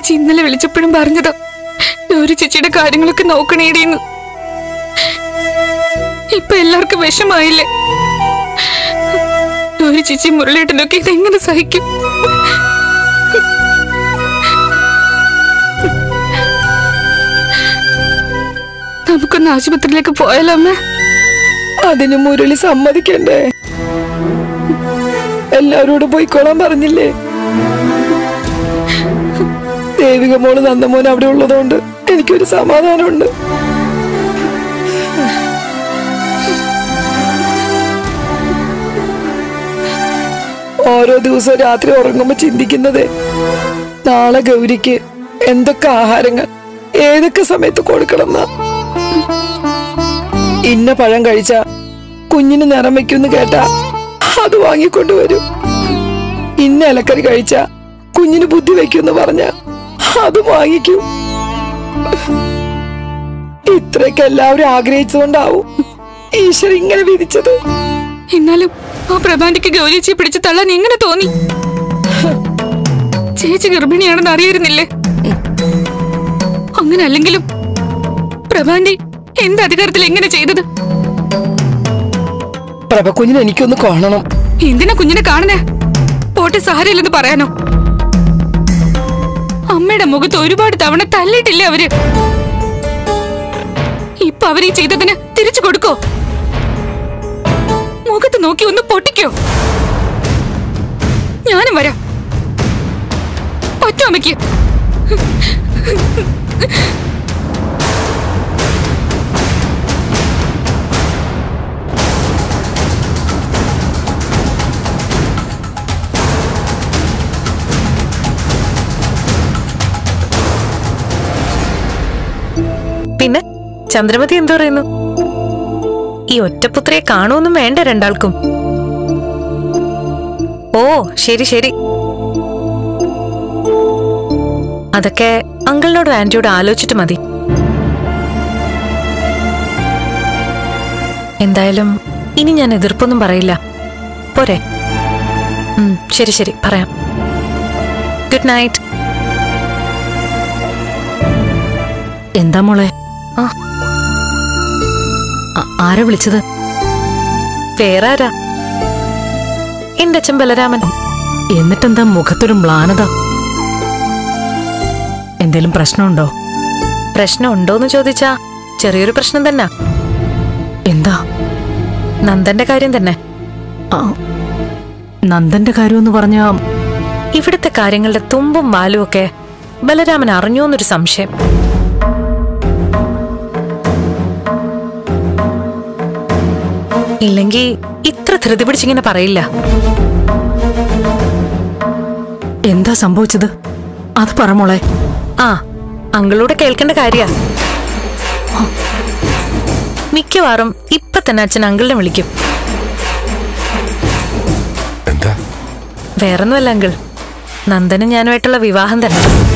ചേച്ചി ഇന്നലെ വിളിച്ചപ്പോഴും പറഞ്ഞതാ ഗൗരി ചേച്ചിയുടെ കാര്യങ്ങളൊക്കെ നോക്കണേടിയെന്ന്. ഇപ്പൊ എല്ലാവർക്കും വിഷമായില്ലേ? ഗൗരി ചേച്ചി മുരളിയേട്ടനൊക്കെ ഇതെങ്ങനെ സഹിക്കും? നമുക്കൊന്ന് ആശുപത്രിയിലേക്ക് പോയാലോ അമ്മ? അതിന് മുരളി സമ്മതിക്കണ്ടേ? എല്ലാവരോടും പോയിക്കോളാൻ പറഞ്ഞില്ലേ? ദേവിക മോള് നന്ദമോൻ അവിടെ ഉള്ളതുകൊണ്ട് എനിക്കൊരു സമാധാനമുണ്ട്. ഓരോ ദിവസവും രാത്രി ഉറങ്ങുമ്പോ ചിന്തിക്കുന്നത് നാളെ ഗൗരിക്ക് എന്തൊക്കെ ആഹാരങ്ങൾ ഏതൊക്കെ സമയത്ത് കൊടുക്കണം. ഇന്ന പഴം കഴിച്ച കുഞ്ഞിന് നിറം വെക്കുമെന്ന് കേട്ടാ അത് വാങ്ങിക്കൊണ്ടുവരും. ഇന്ന ഇലക്കറി കഴിച്ച കുഞ്ഞിന് ബുദ്ധി വെക്കുമെന്ന് പറഞ്ഞ അത് വാങ്ങിക്കും. ഇത്രയൊക്കെ എല്ലാവരും ആഗ്രഹിച്ചുകൊണ്ടാവും ഈശ്വരൻ ഇങ്ങനെ വിധിച്ചത്. എന്നാലും ആ പ്രഭാന്റിക്ക് ഗൗരിച്ചി പിടിച്ച് തള്ളാൻ എങ്ങനെ തോന്നി? ചേച്ചി ഗർഭിണിയാണെന്ന് അറിയായിരുന്നില്ലേ? അങ്ങനെ അല്ലെങ്കിലും പ്രഭാന്റി എന്ത് അധികാരത്തിൽ എങ്ങനെ ചെയ്തത്? പ്രഭ കുഞ്ഞിനെ എനിക്കൊന്ന് കാണണം. എന്തിനാ കുഞ്ഞിനെ കാണണേ? പോട്ടെ, സാരമില്ലെന്ന് പറയാനോ? അമ്മയുടെ മുഖത്ത് ഒരുപാട് തവണ തല്ലിയിട്ടില്ലേ അവര്? ഇപ്പൊ അവരീ ചെയ്തതിന് തിരിച്ചു കൊടുക്കോ? മുഖത്ത് നോക്കി ഒന്ന് പൊട്ടിക്കോ? ഞാനും വരാം. പറ്റോ അമ്മയ്ക്ക്? പിന്നെ ചന്ദ്രമതി എന്തു പറയുന്നു? ഈ ഒറ്റപുത്രിയെ കാണുമൊന്നും വേണ്ട രണ്ടാൾക്കും. ഓ ശരി ശരി, അതൊക്കെ അങ്കിളിനോടും ആന്റിയോടും ആലോചിച്ചിട്ട് മതി. എന്തായാലും ഇനി ഞാൻ എതിർപ്പൊന്നും പറയില്ല. പോരെ? ശരി ശരി, പറയാം. Good night. എന്താ മോളെ? ആരാ വിളിച്ചത്? വേറെ ആരാ? എന്റെ അച്ഛൻ ബലരാമൻ. എന്നിട്ടെന്താ മുഖത്തൊരു മ്ലാനത? എന്തേലും പ്രശ്നമുണ്ടോ? പ്രശ്നം ഉണ്ടോന്ന് ചോദിച്ചാ ചെറിയൊരു പ്രശ്നം തന്നെ. എന്താ? നന്ദന്റെ കാര്യം തന്നെ. നന്ദന്റെ കാര്യമെന്ന് പറഞ്ഞാ ഇവിടുത്തെ കാര്യങ്ങളുടെ തുമ്പും വാലും ഒക്കെ ബലരാമൻ അറിഞ്ഞോന്നൊരു സംശയം. ഇല്ലെങ്കി ഇത്ര ധൃതി പിടിച്ചിങ്ങനെ പറയില്ല. എന്താ സംഭവിച്ചത്? അത് പറ മോളെ. അങ്കിളൂടെ കേൾക്കേണ്ട കാര്യ. മിക്കവാറും ഇപ്പൊ തന്നെ അച്ഛൻ അങ്കിളിനെ വിളിക്കും. വേറൊന്നുമല്ല അങ്കിൾ, നന്ദനും ഞാനുമായിട്ടുള്ള വിവാഹം തന്നെ.